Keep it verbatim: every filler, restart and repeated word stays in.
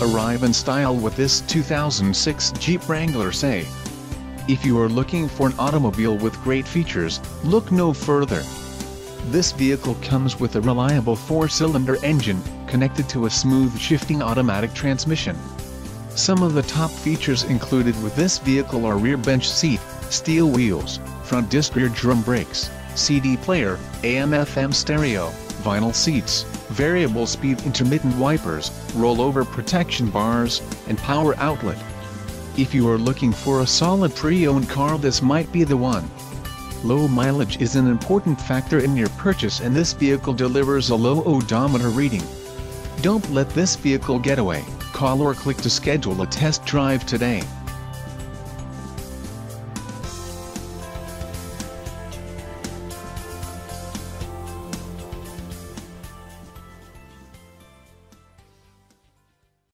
arrive in style with this two thousand six Jeep Wrangler S E. If you are looking for an automobile with great features, look no further. This vehicle comes with a reliable four-cylinder engine, connected to a smooth shifting automatic transmission. Some of the top features included with this vehicle are rear bench seat, steel wheels, front disc rear drum brakes, C D player, A M F M stereo, vinyl seats, variable speed intermittent wipers, rollover protection bars, and power outlet. If you are looking for a solid pre-owned car, this might be the one. Low mileage is an important factor in your purchase, and this vehicle delivers a low odometer reading. Don't let this vehicle get away. Call or click to schedule a test drive today.